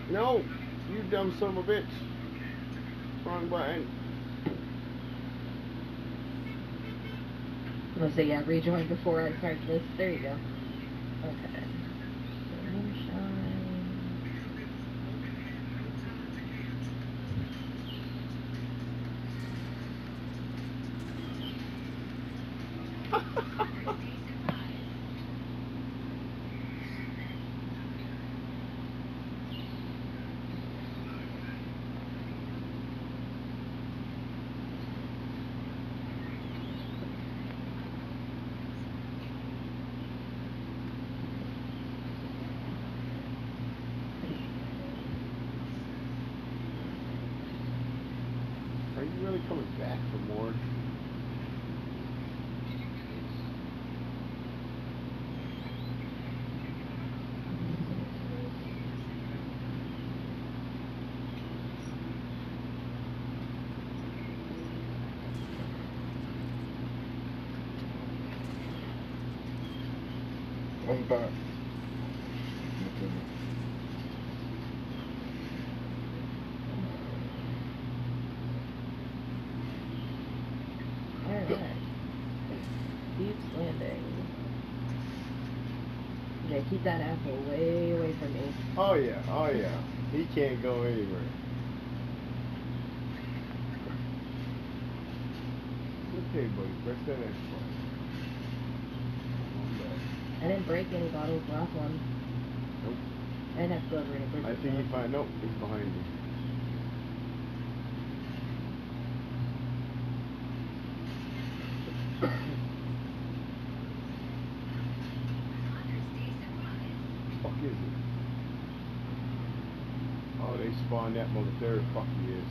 No, you dumb son of a bitch. Wrong button. I'm gonna say, yeah, rejoin before I start this. There you go. Okay. So, moonshine. Are you really coming back for more? I'm back. Alright. Deep landing. Okay, keep that apple way away from me. Oh yeah, oh yeah. He can't go anywhere. Okay, buddy, press that X button. I didn't break any bottles last one. Nope. I didn't have to go over any bridges. I think you find. Nope, he's behind you. Fuck is it? Oh, they spawned that mother. There, fuck he is.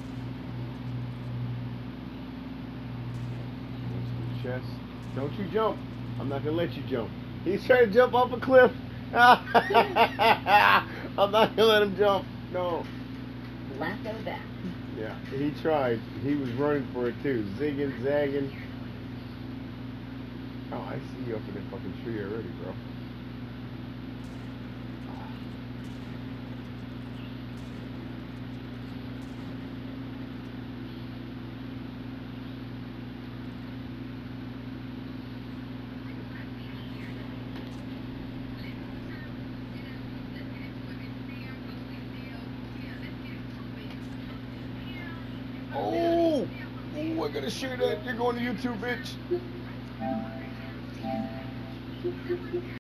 What's the chest? Don't you jump! I'm not gonna let you jump. He's trying to jump off a cliff. I'm not gonna let him jump. No. Lasso back. Yeah, he tried. He was running for it too, zigging, zagging. Oh, I see you up in that fucking tree already, bro. Oh! Oh, I gotta share that. You're going to YouTube, bitch.